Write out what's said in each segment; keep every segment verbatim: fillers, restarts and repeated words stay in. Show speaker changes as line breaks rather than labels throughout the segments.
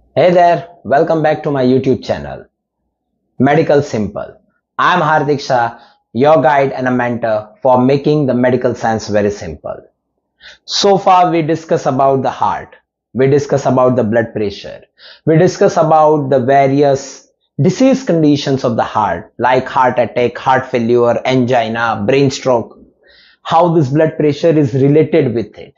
Hey there, welcome back to my YouTube channel, Medical Simple. I'm Hardik Shah, your guide and a mentor for making the medical science very simple. So far we discuss about the heart, we discuss about the blood pressure, we discuss about the various disease conditions of the heart like heart attack, heart failure, angina, brain stroke, how this blood pressure is related with it.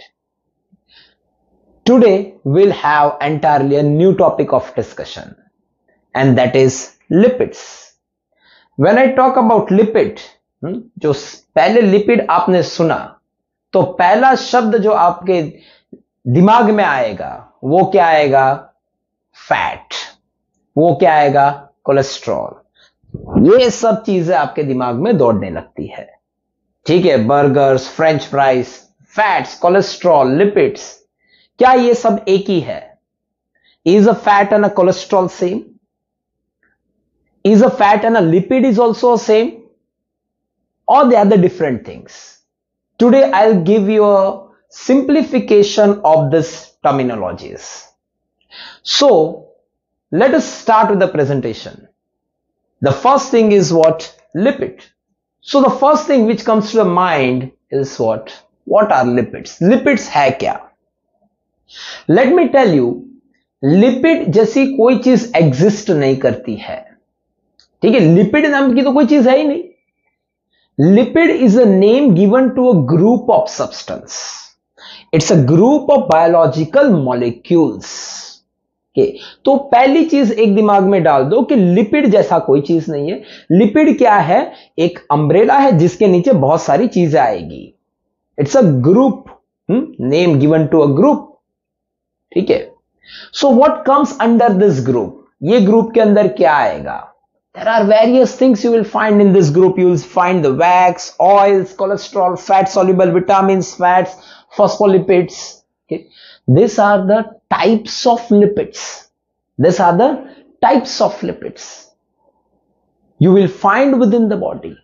Today we'll have entirely a new topic of discussion, and that is lipids. When I talk about lipid, जो पहले lipid आपने सुना तो पहला शब्द जो आपके दिमाग में आएगा वो क्या आएगा? फैट. वो क्या आएगा? कोलेस्ट्रॉल. ये सब चीजें आपके दिमाग में दौड़ने लगती है. ठीक है, burgers, French fries, fats, cholesterol, lipids, क्या ये सब एक ही है? Is a fat and a cholesterol same? Is a fat and a lipid is also same? Or they are the different things? Today I'll give you a simplification of these terminologies. So let us start with the presentation. The first thing is what? Lipid. So the first thing which comes to the mind is what? What are lipids? Lipids है क्या? Let me tell you, lipid जैसी कोई चीज exist नहीं करती है. ठीक है, लिपिड नाम की तो कोई चीज है ही नहीं. Lipid is a name given to a group of substance. It's a group of biological molecules. तो पहली चीज एक दिमाग में डाल दो कि लिपिड जैसा कोई चीज नहीं है. लिपिड क्या है? एक अम्ब्रेला है जिसके नीचे बहुत सारी चीजें आएगी. It's a group, name given to a group. ठीक है, so what comes under this group? ये ग्रुप के अंदर क्या आएगा? There are various things you will find in this group. You will find the wax, oils, cholesterol, fat soluble vitamins, fats, phospholipids. This are the types of lipids. This are the types of lipids you will find within the body.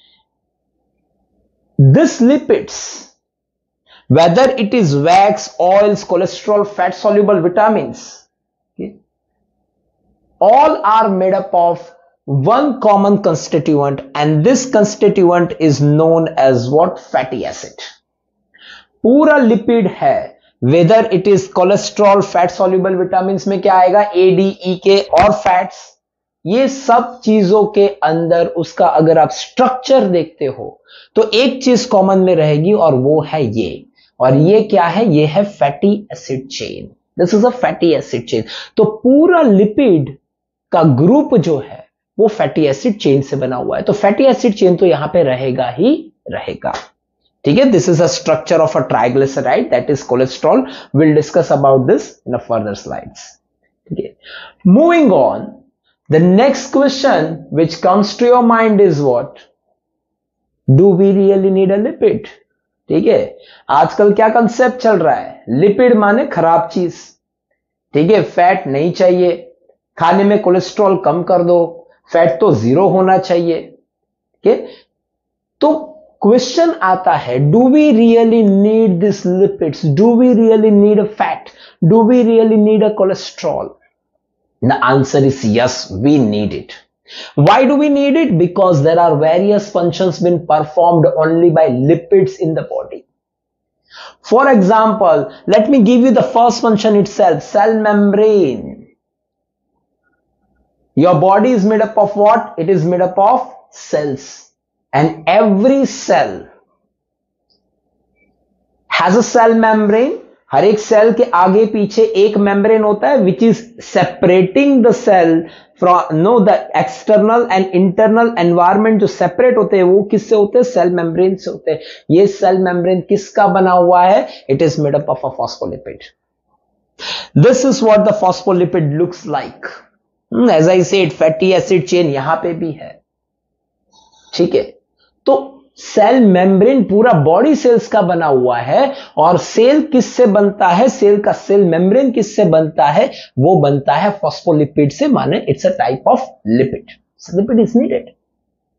This lipids, whether it is wax, oils, cholesterol, fat soluble vitamins, okay, all are made up of one common constituent, and this constituent is known as what? Fatty acid. पूरा lipid है, whether it is cholesterol, fat soluble vitamins में क्या आएगा? A, D, E, K और fats. ये सब चीजों के अंदर उसका अगर आप स्ट्रक्चर देखते हो तो एक चीज कॉमन में रहेगी और वो है ये. और ये क्या है? ये है fatty acid chain. This is a fatty acid chain. तो पूरा लिपिड का ग्रुप जो है वो फैटी एसिड चेन से बना हुआ है. तो फैटी एसिड चेन तो यहां पे रहेगा ही रहेगा. ठीक है, this is a structure of a triglyceride, that is cholesterol. Will discuss about this in a further slides. ठीक है, moving on, the next question which comes to your mind is what? Do we really need a lipid? ठीक है, आजकल क्या concept चल रहा है? Lipid माने खराब चीज. ठीक है, फैट नहीं चाहिए, खाने में कोलेस्ट्रॉल कम कर दो, फैट तो जीरो होना चाहिए. ठीक है, तो क्वेश्चन आता है, do we really need this lipids? Do we really need a fat? Do we really need a cholesterol? The answer is yes, we need it. Why do we need it? Because there are various functions being performed only by lipids in the body. For example, let me give you the first function itself, cell membrane. Your body is made up of what? It is made up of cells, and every cell has a cell membrane. हर एक cell के आगे पीछे एक membrane होता है which is separating the cell from no the external and internal environment. जो separate होते हैं वो किससे होते हैं? सेल मेम्ब्रेन से होते हैं. ये सेल मेम्ब्रेन किसका बना हुआ है? It is made up of a phospholipid. This is what the phospholipid looks like. As I said, fatty acid chain यहां पे भी है. ठीक है, तो सेल मेम्ब्रेन पूरा बॉडी सेल्स का बना हुआ है. और सेल किससे बनता है? सेल का सेल मेम्ब्रेन किससे बनता है? वो बनता है फॉस्फोलिपिड से. माने it's a type of lipid. Lipid is needed.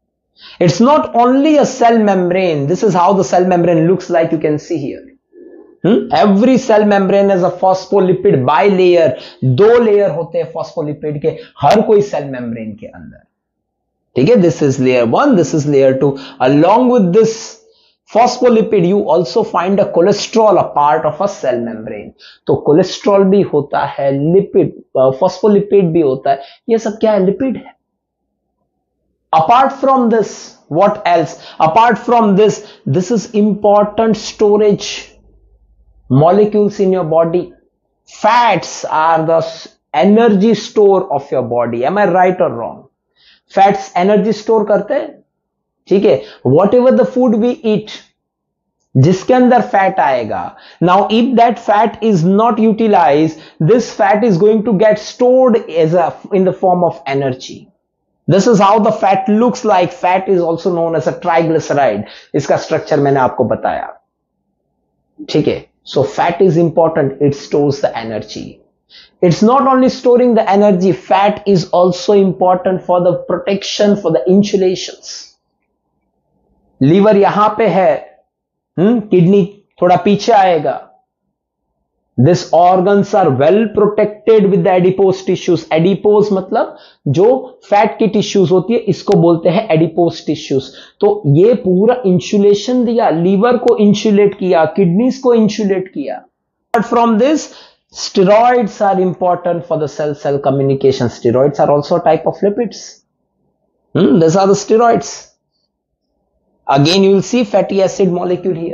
It's not only a cell membrane. This is how the cell membrane looks like. You can see here. Every cell membrane is a phospholipid bilayer, दो layer होते हैं phospholipid के हर कोई cell membrane के अंदर, ठीक है। This is layer one, this is layer two. Along with this phospholipid you also find a cholesterol, a part of a cell membrane। तो कोलेस्ट्रॉल भी होता है, लिपिड फॉस्फोलिपिड भी होता है, ये सब क्या है? लिपिड है। apart from this what else? apart from this this is important storage molecules in your body। fats are the energy store of your body, am I right or wrong? fats energy store करते हैं, ठीक है। Whatever the food we eat, जिसके अंदर fat आएगा, now if that fat is not utilize, this fat is going to get stored as a in the form of energy. This is how the fat looks like. Fat is also known as a triglyceride, इसका structure मैंने आपको बताया, ठीक है। So fat is important, it stores the energy. It's not only storing the energy, fat is also important for the protection, for the insulations। Liver यहां पे है, हम्म किडनी थोड़ा पीछे आएगा। This organs are well protected with the adipose tissues. Adipose मतलब जो fat की टिश्यूज होती है, इसको बोलते हैं एडिपोज टिश्यूज। तो ये पूरा इंसुलेशन दिया, लीवर को इंसुलेट किया, किडनीज को इंसुलेट किया। Apart from this, steroids are important for the cell cell communication। steroids are also a type of lipids। hmm, these are the steroids। again you will see fatty acid molecule here।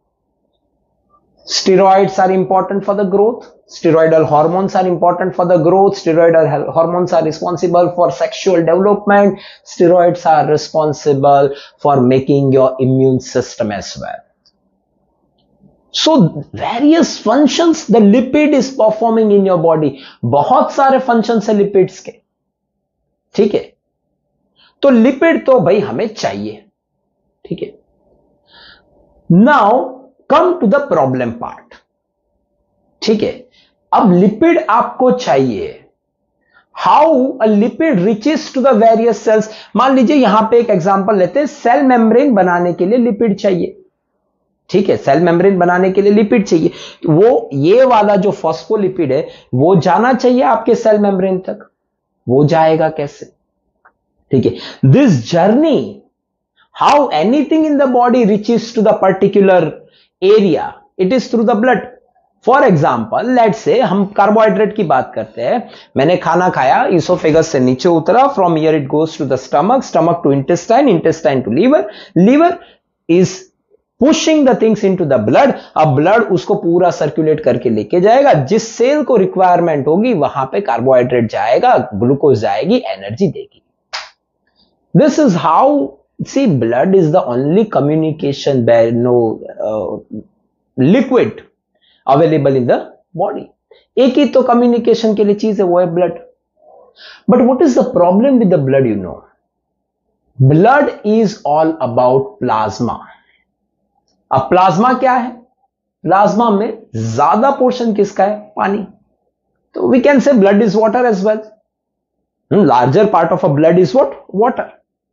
steroids are important for the growth। steroidal hormones are important for the growth। steroidal hormones are responsible for sexual development। steroids are responsible for making your immune system as well। So various functions the lipid is performing in your body। बहुत सारे functions है lipids के, ठीक है। तो lipid तो भाई हमें चाहिए, ठीक है। Now come to the problem part, ठीक है। अब लिपिड आपको चाहिए, how a lipid reaches to the various cells. मान लीजिए यहां पे एक एग्जांपल लेते हैं, सेल मेम्ब्रेन बनाने के लिए लिपिड चाहिए, ठीक है। सेल मेम्ब्रेन बनाने के लिए लिपिड चाहिए, तो वो ये वाला जो फॉस्फोलिपिड है वो जाना चाहिए आपके सेल मेम्ब्रेन तक। वो जाएगा कैसे? ठीक है। This journey, how anything in the body reaches to the particular area, it is through the blood. For example let's say हम कार्बोहाइड्रेट की बात करते हैं। मैंने खाना खाया, इसोफेगस से नीचे उतरा, from here it goes to the stomach, stomach to intestine, intestine to liver, liver is pushing the things into the blood. अब ब्लड उसको पूरा सर्कुलेट करके लेके जाएगा, जिस सेल को रिक्वायरमेंट होगी वहां पे कार्बोहाइड्रेट जाएगा, ग्लूकोज जाएगी, एनर्जी देगी। This is how, see blood is the only communication no liquid available in the body. एक ही तो कम्युनिकेशन के लिए चीज है, वो है blood. But what is the problem with the blood? You know, blood is all about plasma. अब प्लाज्मा क्या है? प्लाज्मा में ज्यादा पोर्शन किसका है? पानी। तो we can say blood is water as well. Larger part of a blood is what? Water.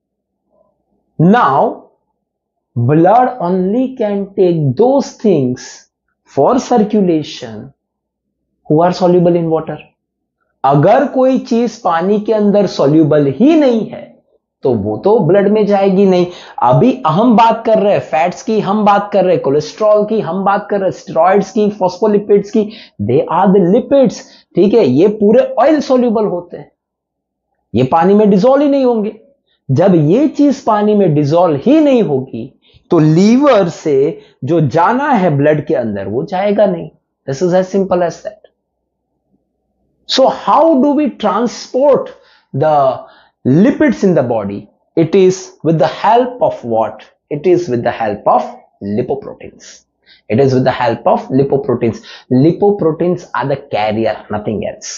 Now blood only can take those things for circulation who are soluble in water. अगर कोई चीज पानी के अंदर सॉल्युबल ही नहीं है तो वो तो ब्लड में जाएगी नहीं। अभी हम बात कर रहे हैं फैट्स की, हम बात कर रहे हैं कोलेस्ट्रॉल की, हम बात कर रहे हैं स्टेरॉइड्स की, फॉस्फोलिपिड्स की, दे आर द लिपिड्स, ठीक है। ये पूरे ऑयल सॉल्युबल होते हैं, ये पानी में डिसॉल्व ही नहीं होंगे। जब ये चीज पानी में डिसॉल्व ही नहीं होगी तो लीवर से जो जाना है ब्लड के अंदर वो जाएगा नहीं। This is as simple as that. So how do we transport the lipids in the body? It is with the help of what? It is with the help of lipoproteins. It is with the help of lipoproteins. Lipoproteins are the carrier, nothing else.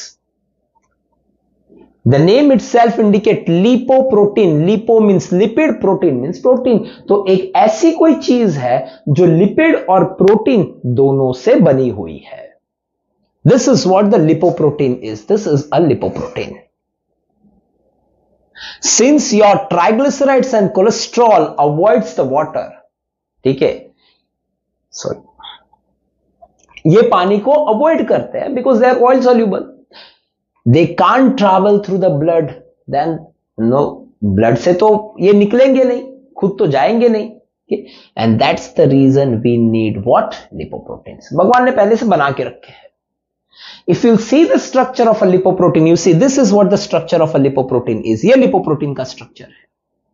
The name itself indicate lipoprotein. Lipo means lipid, protein means protein. तो एक ऐसी कोई चीज है जो lipid और protein दोनों से बनी हुई है। This is what the lipoprotein is. This is a lipoprotein. Since your triglycerides and cholesterol avoids the water, ठीक है, sorry, ये पानी को अवॉइड करते हैं because they are oil soluble. They can't travel through the blood, then no, blood से तो ये निकलेंगे नहीं, खुद तो जाएंगे नहीं. And that's the reason we need what? Lipoproteins. भगवान ने पहले से बना के रखे हैं. If you see the structure of a lipoprotein, you see this is what the structure of a lipoprotein is. ये lipoprotein का structure है.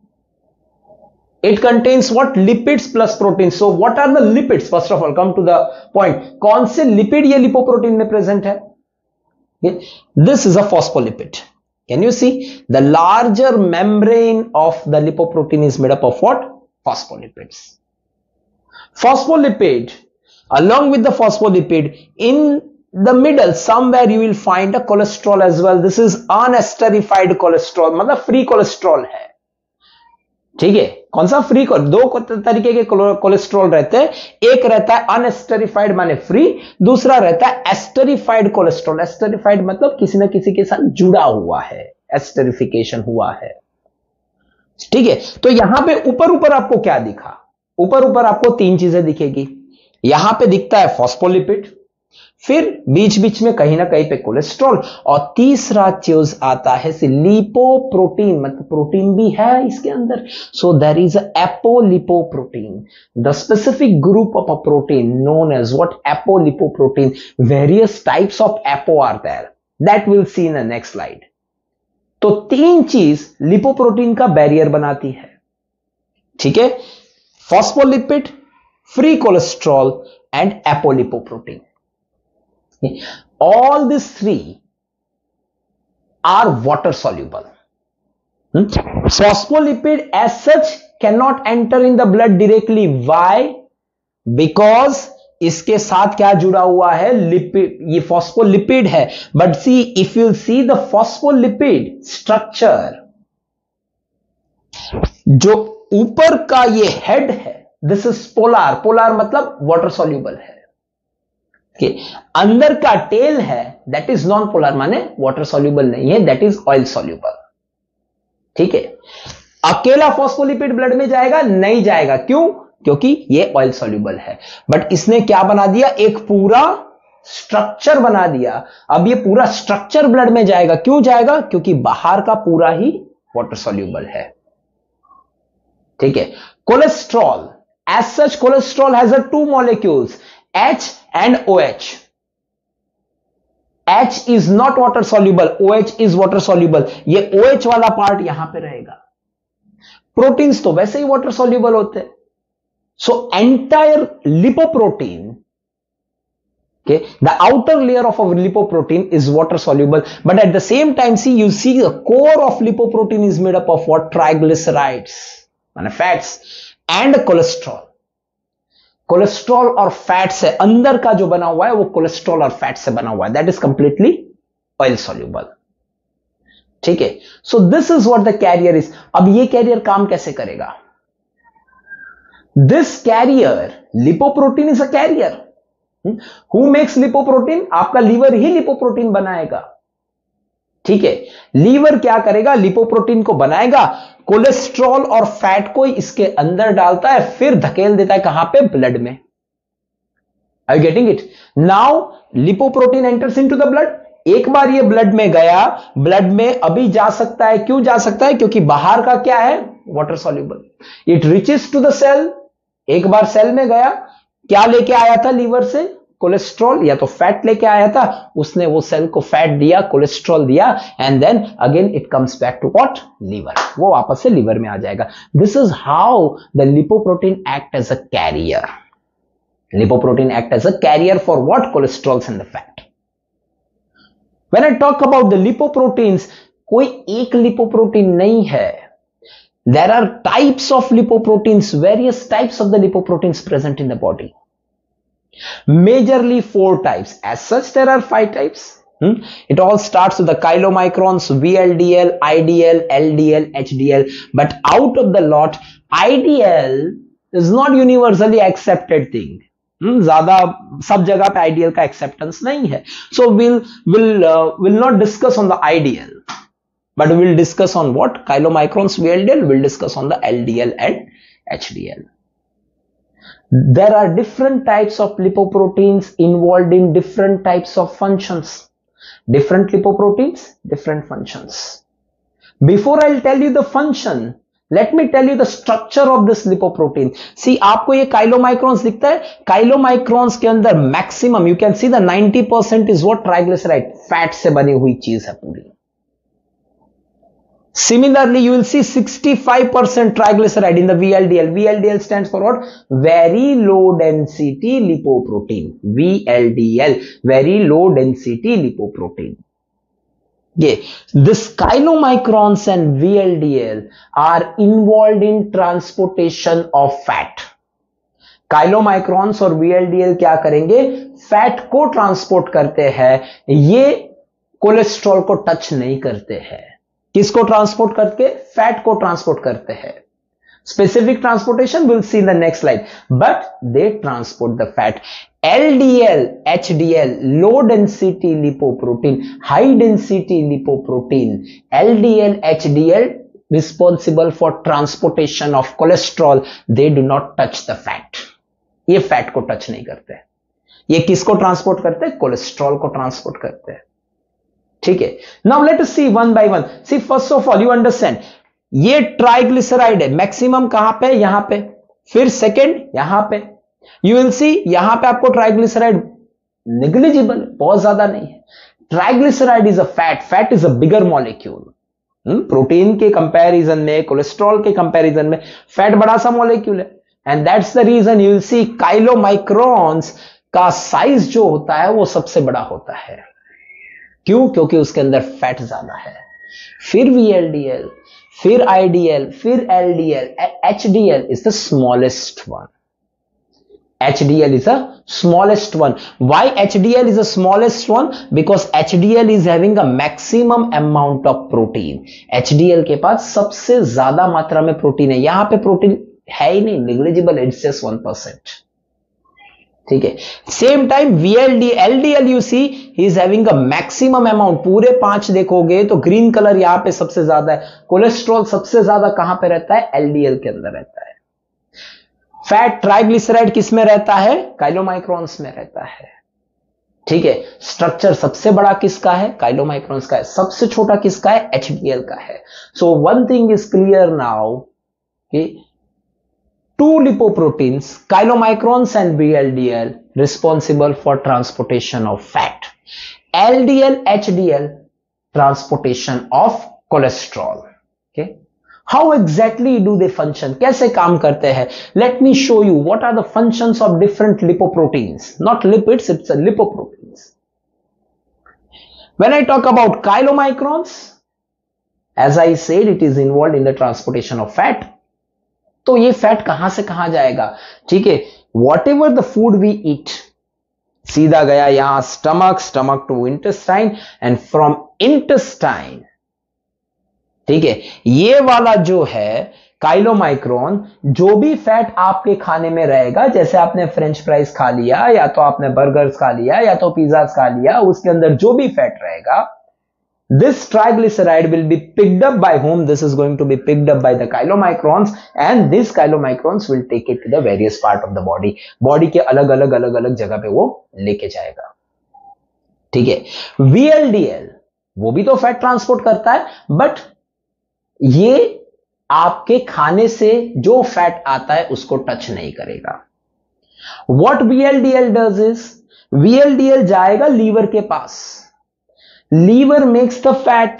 It contains what? Lipids plus proteins. So what are the lipids? First of all, come to the point. कौन से lipid ये lipoprotein में present है? This is a phospholipid. Can you see? The larger membrane of the lipoprotein is made up of what? Phospholipids. Phospholipid, along with the phospholipid, in the middle somewhere you will find a cholesterol as well. This is unesterified cholesterol, मतलब free cholesterol है. ठीक है, कौन सा free? दो तरीके के cholesterol रहते हैं. एक रहता है अनएस्टरिफाइड माने फ्री, दूसरा रहता है एस्टरिफाइड कोलेस्ट्रॉल. एस्टरिफाइड मतलब किसी ना किसी के साथ जुड़ा हुआ है, एस्टरिफिकेशन हुआ है. ठीक है, तो यहां पे ऊपर ऊपर आपको क्या दिखा? ऊपर ऊपर आपको तीन चीजें दिखेगी. यहां पे दिखता है फॉस्फोलिपिड, फिर बीच बीच में कहीं ना कहीं पे कोलेस्ट्रॉल, और तीसरा चीज आता है लिपोप्रोटीन, मतलब प्रोटीन भी है इसके अंदर. So there is a apolipoprotein, the specific group of a protein known as what? Apolipoprotein. Various types of apo are there, that will see in the next slide. तो तीन चीज लिपोप्रोटीन का barrier बनाती है. ठीक है, phospholipid, free cholesterol and apolipoprotein. All these three are water soluble. Hmm? Phospholipid as such cannot enter in the blood directly. Why? Because इसके साथ क्या जुड़ा हुआ है? लिपिड. ये फॉस्फोलिपिड है. But see, if you see the phospholipid structure, जो ऊपर का ये हेड है, दिस इज पोलार. पोलार मतलब वाटर सॉल्यूबल है. Okay. अंदर का टेल है, दैट इज नॉन पोलर, माने वाटर सॉल्यूबल नहीं है, दैट इज ऑयल सॉल्यूबल. ठीक है, अकेला फॉस्फोलिपिड ब्लड में जाएगा? नहीं जाएगा. क्यों? क्योंकि ये ऑयल सॉल्यूबल है. बट इसने क्या बना दिया? एक पूरा स्ट्रक्चर बना दिया. अब ये पूरा स्ट्रक्चर ब्लड में जाएगा. क्यों जाएगा? क्योंकि बाहर का पूरा ही वाटर सॉल्यूबल है. ठीक है, cholesterol as such, cholesterol has a two molecules, H and OH. H is not water soluble, OH is water soluble. ये OH वाला पार्ट यहां पे रहेगा. प्रोटीन्स तो वैसे ही वाटर सॉल्यूबल होते हैं. So entire lipoprotein, okay, the outer layer of a lipoprotein is water soluble, but at the same time, see, you see the core of lipoprotein is made up of what? Triglycerides, माने fats and cholesterol. Cholesterol और fat से, अंदर का जो बना हुआ है वो कोलेस्ट्रॉल और फैट से बना हुआ है. That is completely oil soluble. ठीक है, so this is what the carrier is. अब ये कैरियर काम कैसे करेगा? This carrier, lipoprotein is a carrier. Who makes lipoprotein? आपका लीवर ही लिपोप्रोटीन बनाएगा. ठीक है, लीवर क्या करेगा? लिपोप्रोटीन को बनाएगा, कोलेस्ट्रॉल और फैट को इसके अंदर डालता है, फिर धकेल देता है कहां पे? ब्लड में. Are you getting it? Now lipoprotein enters into the blood. एक बार ये ब्लड में गया, ब्लड में अभी जा सकता है. क्यों जा सकता है? क्योंकि बाहर का क्या है? Water soluble. It reaches to the cell. एक बार सेल में गया, क्या लेके आया था लीवर से? कोलेस्ट्रॉल या तो फैट लेके आया था, उसने वो सेल को फैट दिया, कोलेस्ट्रॉल दिया, and then again it comes back to what? Liver. वो वापस से लीवर में आ जाएगा. This is how the lipoprotein act as a carrier. Lipoprotein act as a carrier for what? Cholesterols and the fat. When I talk about the lipoproteins, कोई एक lipoprotein नहीं है. There are types of lipoproteins, various types of the lipoproteins present in the body. Majorly four types. As such, there are five types. Hmm? It all starts with the chylomicrons, V L D L, I D L, L D L, H D L. But out of the lot, I D L is not universally accepted thing. Hmm? ज़्यादा सब जगह पे I D L का acceptance नहीं है. So we'll will uh, will not discuss on the I D L, but we'll discuss on what? Chylomicrons, V L D L. We'll discuss on the L D L and H D L. There are different types of lipoproteins involved in different types of functions. Different lipoproteins, different functions. Before I'll tell you the function, let me tell you the structure of this lipoprotein. See, आपको ये chylomicrons दिखता है. Chylomicrons के अंदर maximum, you can see the ninety percent is what? Triglyceride, fat से बनी हुई चीज है पूरी. Similarly, you will see sixty-five percent triglyceride in the V L D L. V L D L stands for what? Very low density lipoprotein. V L D L, very low density lipoprotein. Yeah, this chylomicrons and V L D L are involved in transportation of fat. Chylomicrons और V L D L क्या करेंगे? Fat को transport करते हैं. ये cholesterol को touch नहीं करते हैं. किसको ट्रांसपोर्ट करके? फैट को ट्रांसपोर्ट करते हैं. Specific transportation will see in the next slide, but they transport the fat. L D L, H D L, low density lipoprotein, high density lipoprotein. L D L, H D L responsible for transportation of cholesterol. They do not touch the fat. ये fat को touch नहीं करते. ये किसको transport करते हैं? Cholesterol को transport करते हैं. ठीक है. Now let us see one by one. See first of all you understand, ये ट्राइग्लिसराइड है. मैक्सिमम कहां पे? यहां पे. फिर सेकंड यहां पे. यू विल सी यहां पे आपको ट्राइग्लिसराइड नेग्लिजिबल, बहुत ज्यादा नहीं है. Triglyceride is a fat. Fat is a bigger molecule. Protein के कंपैरिजन में, कोलेस्ट्रॉल के कंपैरिजन में फैट बड़ा सा मॉलिक्यूल है. And that's the reason you will see chylomicrons का साइज जो होता है वो सबसे बड़ा होता है. क्यों? क्योंकि उसके अंदर फैट ज्यादा है. फिर V L D L, फिर I D L, फिर L D L, H D L is the smallest one. H D L is the smallest one. Why H D L is the smallest one? Because H D L is having a maximum amount of protein. H D L के पास सबसे ज्यादा मात्रा में protein है. यहां पे protein है ही नहीं, negligible, it's just one percent. ठीक है. Same time V L D L D L you see he is having a maximum amount. पूरे पांच देखोगे तो ग्रीन कलर यहां पे सबसे ज्यादा है. कोलेस्ट्रॉल सबसे ज्यादा कहां पे रहता है? L D L के अंदर रहता है. फैट ट्राइग्लिसराइड किस में रहता है? काइलोमाइक्रॉन्स में रहता है. ठीक है. स्ट्रक्चर सबसे बड़ा किसका है? काइलोमाइक्रॉन्स का है. सबसे छोटा किसका है? H D L का है. So one thing is clear now कि two lipoproteins, chylomicrons and V L D L, responsible for transportation of fat. L D L, H D L, transportation of cholesterol. Okay. How exactly do they function? कैसे काम करते हैं? Let me show you what are the functions of different lipoproteins. Not lipids, it's a lipoproteins. When I talk about chylomicrons, as I said, it is involved in the transportation of fat. तो ये fat कहां से कहां जाएगा? ठीक है. Whatever the food we eat, सीधा गया यहां stomach, stomach to intestine and from intestine. ठीक है. ये वाला जो है काइलोमाइक्रोन, जो भी फैट आपके खाने में रहेगा, जैसे आपने फ्रेंच फ्राइज खा लिया, या तो आपने बर्गर्स खा लिया, या तो पिज्जा खा लिया, उसके अंदर जो भी फैट रहेगा, this triglyceride will be picked up by whom? This is going to be picked up by the chylomicrons, and these chylomicrons will take it to the various part of the body. Body के अलग अलग अलग अलग जगह पे वो लेके जाएगा. ठीक है. V L D L वो भी तो फैट ट्रांसपोर्ट करता है, बट ये आपके खाने से जो फैट आता है उसको टच नहीं करेगा. What V L D L does is, V L D L जाएगा लीवर के पास. Liver makes the fat.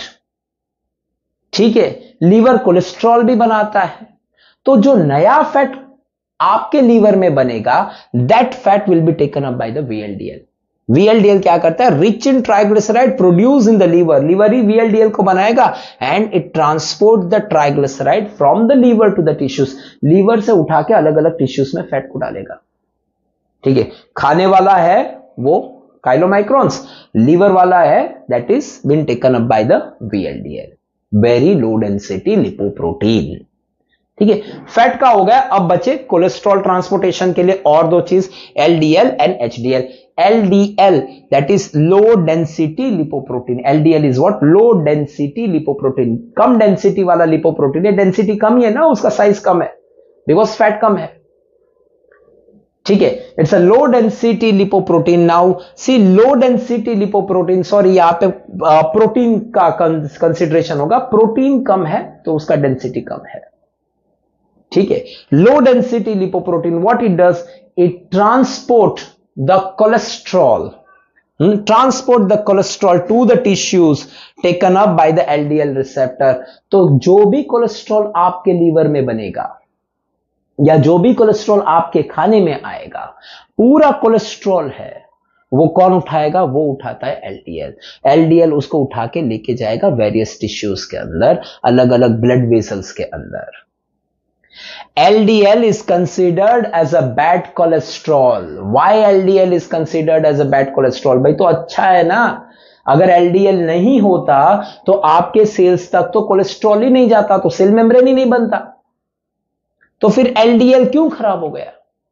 ठीक है. लीवर कोलेस्ट्रॉल भी बनाता है. तो जो नया फैट आपके लीवर में बनेगा, that fat will be taken up by the V L D L. V L D L क्या करता है? Rich in triglyceride produce in the liver. Liver ही V L D L को बनाएगा and it transport the triglyceride from the liver to the tissues. Liver से उठा के अलग अलग टिश्यूज में फैट को डालेगा. ठीक है. खाने वाला है वो chylomicrons, लीवर वाला है that is been taken up by the V L D L, very low density lipoprotein. ठीक है. फैट का हो गया. अब बचे कोलेस्ट्रॉल ट्रांसपोर्टेशन के लिए और दो चीज, L D L and H D L. L D L that is low density lipoprotein. L D L is what? Low density lipoprotein. कम डेंसिटी वाला लिपोप्रोटीन है. डेंसिटी कम ही है ना, उसका साइज कम है, बिकॉज फैट कम है. ठीक है, it's a low density lipoprotein. Now see low density lipoprotein, sorry यहां पे प्रोटीन का कंसिडरेशन होगा, प्रोटीन कम है तो उसका डेंसिटी कम है. ठीक है, low density lipoprotein, what it does, it transport the cholesterol, transport the cholesterol to the tissues taken up by the LDL receptor. तो जो भी कोलेस्ट्रॉल आपके लीवर में बनेगा या जो भी कोलेस्ट्रॉल आपके खाने में आएगा, पूरा कोलेस्ट्रॉल है वो कौन उठाएगा, वो उठाता है एलडीएल. एलडीएल उसको उठा के लेके जाएगा वेरियस टिश्यूज के अंदर, अलग अलग ब्लड वेसल्स के अंदर. L D L is considered as a bad cholesterol. Why L D L is considered as a bad cholesterol? भाई तो अच्छा है ना, अगर L D L नहीं होता तो आपके सेल्स तक तो कोलेस्ट्रॉल ही नहीं जाता, तो सेल मेम्ब्रेन ही नहीं बनता, तो फिर L D L क्यों खराब हो गया.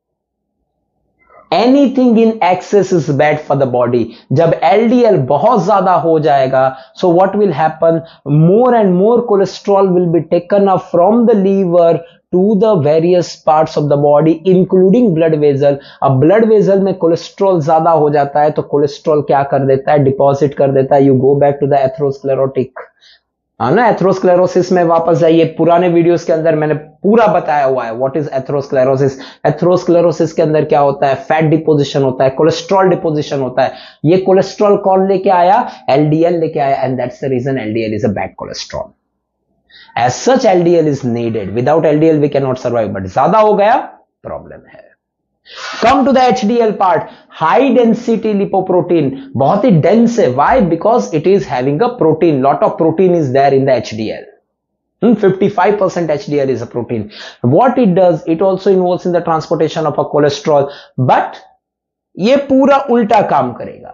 Anything in excess is bad for the body. जब L D L बहुत ज्यादा हो जाएगा, so what will happen, more and more cholesterol will be taken up from the liver to the various parts of the body including blood vessel. अब blood vessel में cholesterol ज्यादा हो जाता है तो कोलेस्ट्रॉल क्या कर देता है, डिपॉजिट कर देता है. You go back to the atherosclerotic, हाँ ना, एथेरोस्क्लेरोसिस में वापस जाइए, पुराने वीडियोस के अंदर मैंने पूरा बताया हुआ है व्हाट इज एथेरोस्क्लेरोसिस. एथेरोस्क्लेरोसिस के अंदर क्या होता है, फैट डिपोजिशन होता है, कोलेस्ट्रॉल डिपोजिशन होता है. ये कोलेस्ट्रॉल कौन लेके आया, एलडीएल लेके आया, and that's the reason LDL is a bad cholesterol. As such L D L is needed. Without L D L we cannot survive. But ज्यादा हो गया प्रॉब्लम है. Come to the H D L part. High density lipoprotein, बहुत ही dense है. Why? Because it is having a protein. Lot of protein is there in the H D L. Hmm, fifty-five percent H D L is a protein. What it does, it also involves in the transportation of a cholesterol. But ये पूरा उल्टा काम करेगा.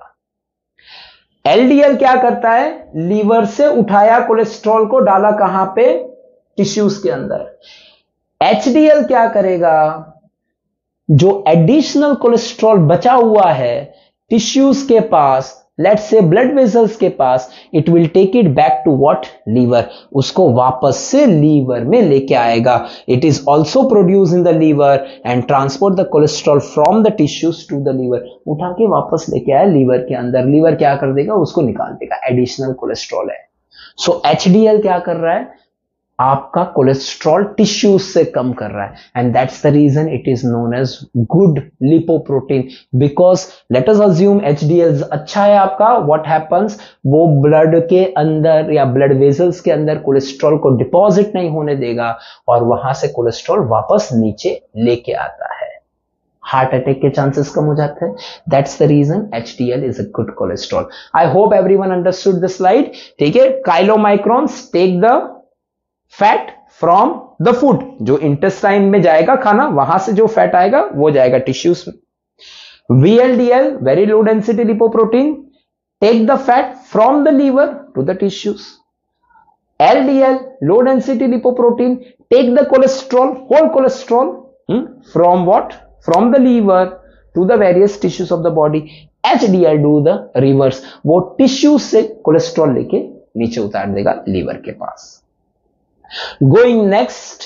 LDL क्या करता है, liver से उठाया कोलेस्ट्रॉल को डाला कहां पे, टिश्यूज के अंदर. एचडीएल क्या करेगा, जो एडिशनल कोलेस्ट्रॉल बचा हुआ है टिश्यूज के पास, लेट्स से ब्लड वेसल्स के पास, it will take it back to what, liver. उसको वापस से लीवर में लेके आएगा. It is also produce in the liver and transport the cholesterol from the tissues to the liver. उठा के वापस लेके आया लीवर के अंदर. लीवर क्या कर देगा, उसको निकाल देगा, एडिशनल कोलेस्ट्रॉल है. सो एचडीएल क्या कर रहा है, आपका कोलेस्ट्रॉल टिश्यूज से कम कर रहा है, and that's the reason it is known as good lipoprotein. Because let us assume HDL अच्छा है आपका, व्हाट हैपेंस, वो ब्लड के अंदर या ब्लड वेसल्स के अंदर कोलेस्ट्रॉल को डिपॉजिट नहीं होने देगा और वहां से कोलेस्ट्रॉल वापस नीचे लेके आता है. हार्ट अटैक के चांसेस कम हो जाते हैं. That's the reason HDL is a good cholesterol. I hope everyone understood the slide. ठीक है, chylomicrons take the fat from the food, जो इंटेस्टाइन में जाएगा खाना, वहां से जो फैट आएगा वो जाएगा टिश्यूज में. VLDL, very low density lipoprotein, take the fat from the liver to the tissues. LDL, low density lipoprotein, take the cholesterol, whole cholesterol from what, from the liver to the various tissues of the body. HDL do the reverse, वो tissues से cholesterol लेके नीचे उतार देगा liver के पास. Going next,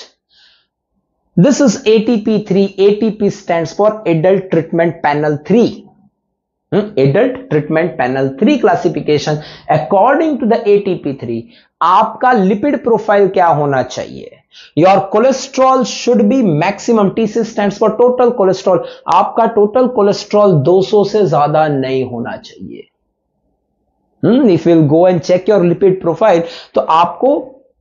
this is A T P three. A T P stands for Adult Treatment Panel three. Hmm? Adult Treatment Panel three classification. According to the A T P three, आपका lipid profile क्या होना चाहिए? Your cholesterol should be maximum. T C stands for total cholesterol. आपका total cholesterol दो सौ से ज्यादा नहीं होना चाहिए. Hmm? If you'll go and check your lipid profile, तो आपको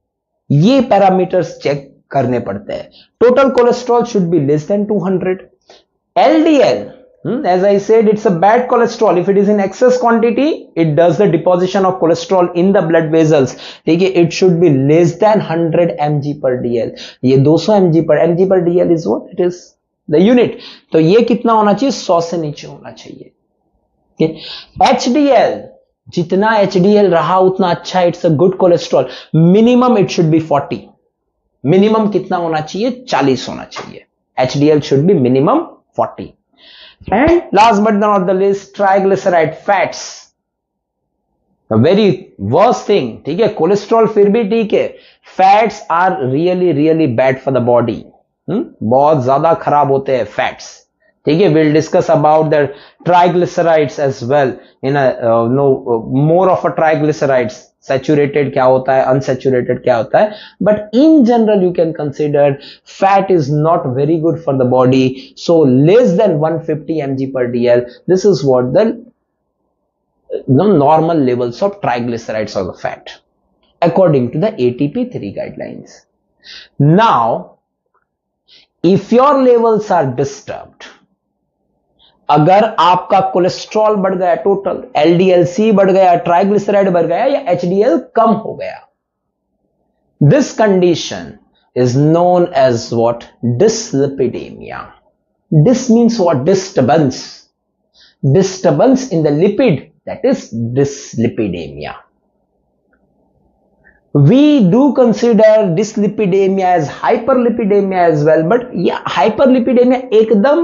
ये पैरामीटर्स चेक करने पड़ते हैं. Total cholesterol should be less than two hundred. LDL, as I said, it's a bad cholesterol. If it is in excess quantity, it does the deposition of cholesterol in the blood vessels. ठीक है, it should be less than one hundred milligrams per dl. ये two hundred milligrams per mg per dl is what? It is the unit. तो ये कितना होना चाहिए, one hundred से नीचे होना चाहिए. एचडीएल, जितना एचडीएल रहा उतना अच्छा, it's a good cholesterol. Minimum it should be forty. Minimum कितना होना चाहिए, चालीस होना चाहिए. HDL should be minimum forty. And last but not the list, triglyceride fats, very worst thing. ठीक है, कोलेस्ट्रॉल फिर भी ठीक है, fats are really really bad for the body. बहुत ज्यादा खराब होते हैं फैट्स. ठीक है, we'll discuss about the triglycerides as well in a uh, no uh, more of a triglycerides, saturated क्या होता है, unsaturated क्या होता है, but in general you can consider fat is not very good for the body, so less than one hundred fifty milligrams per dl, this is what the no normal levels of triglycerides or the fat according to the A T P three guidelines. Now if your levels are disturbed, अगर आपका cholesterol बढ़ गया, total L D L C बढ़ गया, triglyceride बढ़ गया या H D L कम हो गया, this condition is known as what, dyslipidemia. Dis means what, disturbance, disturbance in the lipid, that is dyslipidemia. We do consider dyslipidemia as hyperlipidemia as well, but yeah, hyperlipidemia ekdam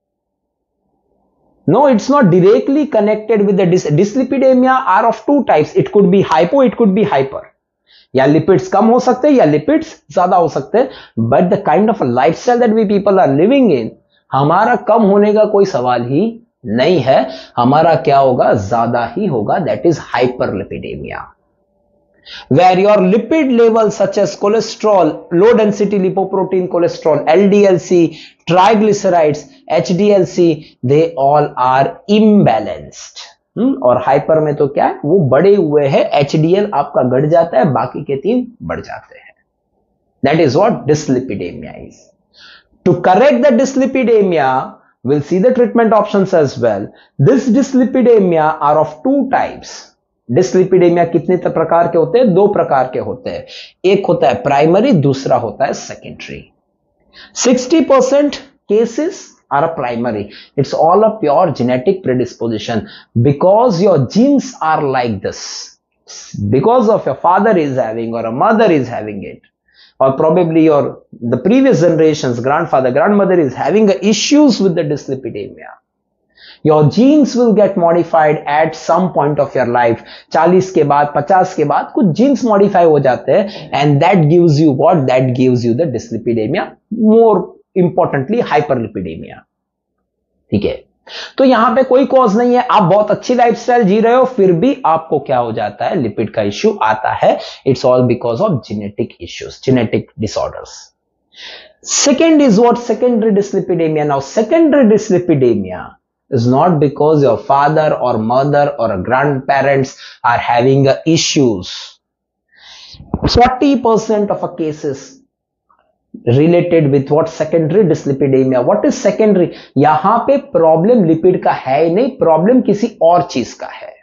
no, it's not directly connected with the dys dyslipidemia are of two types. It could be hypo, it could be hyper. या lipids कम हो सकते हैं या lipids ज्यादा हो सकते हैं, but the kind of a lifestyle that we people are living in, हमारा कम होने का कोई सवाल ही नहीं है, हमारा क्या होगा, ज्यादा ही होगा, that is hyperlipidemia. Where your lipid levels such as cholesterol, low density lipoprotein cholesterol, L D L C, triglycerides, H D L C, they all are imbalanced. hmm? और हाइपर में तो क्या है, वो बढ़े हुए हैं, H D L आपका घट जाता है, बाकी के तीन बढ़ जाते हैं. That is what dyslipidemia is. To correct the dyslipidemia, we'll see the treatment options as well. This dyslipidemia are of two types. Dyslipidemia कितने प्रकार के होते हैं, दो प्रकार के होते हैं, एक होता है प्राइमरी, दूसरा होता है secondary. sixty percent cases are a primary. It's all a pure genetic predisposition because your genes are like this, because of your father is having or a mother is having it, or probably your the previous generations, grandfather, grandmother is having issues with the dyslipidemia. Your genes will get modified at some point of your life. चालीस के बाद, पचास के बाद कुछ genes modify हो जाते हैं, and that gives you what? That gives you the dyslipidemia. More importantly, hyperlipidemia. ठीक है, तो यहां पे कोई कॉज नहीं है, आप बहुत अच्छी लाइफस्टाइल जी रहे हो, फिर भी आपको क्या हो जाता है, लिपिड का इश्यू आता है. It's all because of genetic issues, genetic disorders. Second is what? Secondary dyslipidemia. Now, secondary dyslipidemia is not because your father or mother or grandparents are having issues. forty percent of a cases related with what? Secondary dyslipidemia. What is secondary? यहां पे problem lipid का है ही नहीं, problem किसी और चीज का है,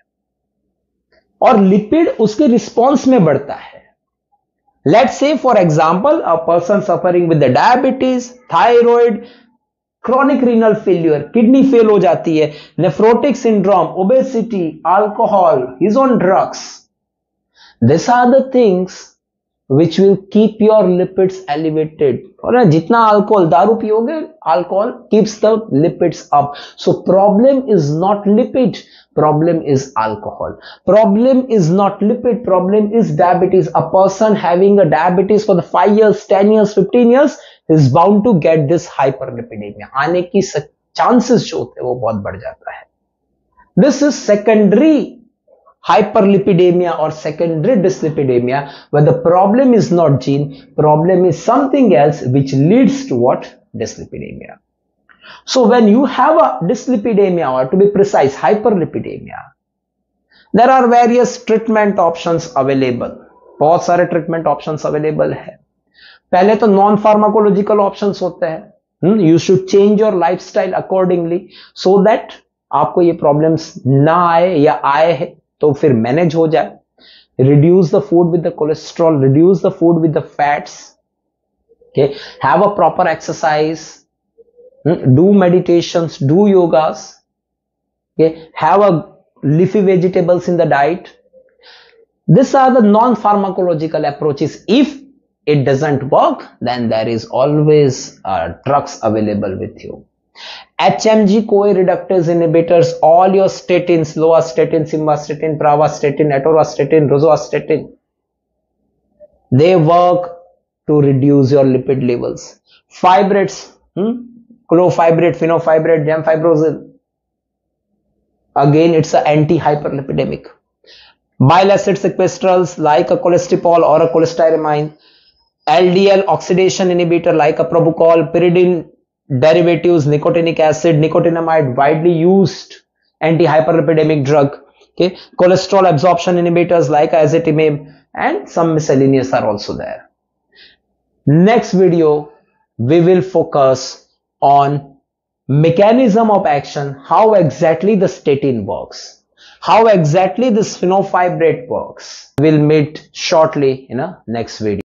और लिपिड उसके रिस्पॉन्स में बढ़ता है. Let's say for example a person suffering with the diabetes, thyroid, chronic renal failure, kidney fail हो जाती है, nephrotic syndrome, obesity, alcohol, he's on drugs. These are the things which will keep your lipids elevated. और जितना alcohol, दारू पियोगे, alcohol keeps the lipids up. So problem is not lipid, problem is alcohol. Problem is not lipid, problem is diabetes. A person having a diabetes for the five years, ten years, fifteen years is bound to get this hyperlipidemia. आने की chances जो होते हैं वो बहुत बढ़ जाता है. This is secondary hyperlipidemia or secondary dyslipidemia, where the problem is not gene, problem is something else which leads to what? Dyslipidemia. So when you have a dyslipidemia, or to be precise, hyperlipidemia, there are various treatment options available. बहुत सारे treatment options available है. पहले तो non pharmacological options होते हैं. You should change your lifestyle accordingly so that आपको ये problems ना आए, या आए है तो फिर मैनेज हो जाए. Reduce the food with the cholesterol, reduce the food with the fats, okay, have a proper exercise, do meditations, do yogas, okay, have a leafy vegetables in the diet. These are the non pharmacological approaches. If it doesn't work, then there is always uh, drugs available with you. H M G CoA reductase inhibitors, all your statins, lovastatin, simvastatin, pravastatin, atorvastatin, rosuvastatin, they work to reduce your lipid levels. Fibrates, hmm? clofibrate, fenofibrate, gemfibrozil. Again, it's an anti-hyperlipidemic. Bile acid sequestrals like a cholesterol or a cholestyramine. L D L oxidation inhibitor like a probocol. Pyridine derivatives, nicotinic acid, nicotinamide, widely used anti-hyperlipidemic drug. Okay, cholesterol absorption inhibitors like ezetimibe, and some miscellaneous are also there. Next video, we will focus on mechanism of action, how exactly the statin works, how exactly this fenofibrate works. We'll meet shortly in a next video.